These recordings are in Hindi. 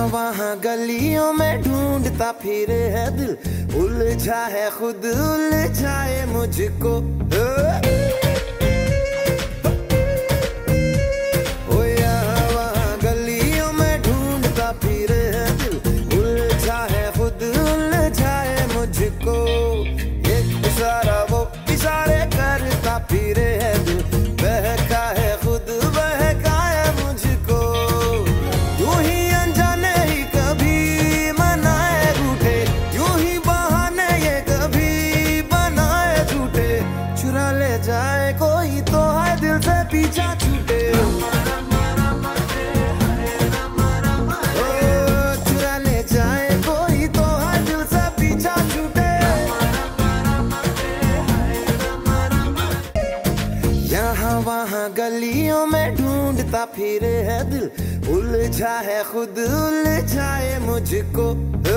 यहाँ वहाँ गलियों में ढूंढता फिरे है दिल, उलझा है खुद उलझाए मुझको। ओ यहाँ वहाँ गलियों में ढूंढता फिरे है दिल, उलझा है खुद उलझाए मुझको। एक इशारा वो इशारे करता फिरे है दिल, बहका है खुद बहका है मुझको। यूं ही अनजाने ही कभी मनाए रूठे, यूं ही बहाने ये कभी बनाए झूठे। चुरा ले जाए कोई तो है दिल से पीछा छूटे। चुरा ले जाए कोई तो है दिल से पीछा छूटे। यहाँ वहाँ गलियों में ढूंढता फिरे है दिल, उलझा है खुद उलझाए मुझको।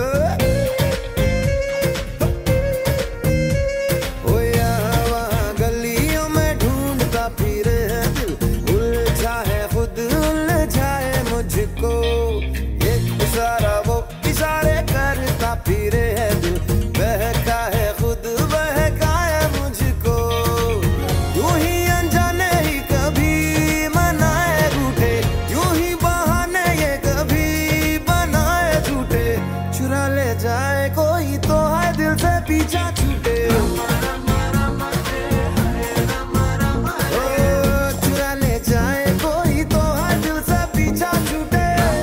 ओ यहाँ वहाँ गलियों में ढूंढता फिरे है दिल, उलझा है खुद उलझाए मुझको। एक इशारा वो इशारे करता फिरे है दिल, बहका है खुद बहका है मुझको। यूं ही अनजाने ही कभी मनाए रूठे, यूं ही बहाने ये कभी बनाए झूठे। चुरा ले जाए कोई तो है दिल से पीछा छूटे। चुरा ले जाए कोई तो है दिल से पीछा छूटे।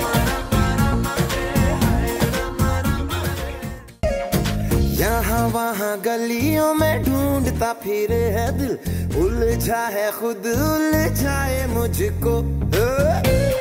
यहाँ वहाँ गलियों में ढूंढता फिरे है दिल, उलझा है खुद उलझाए मुझको।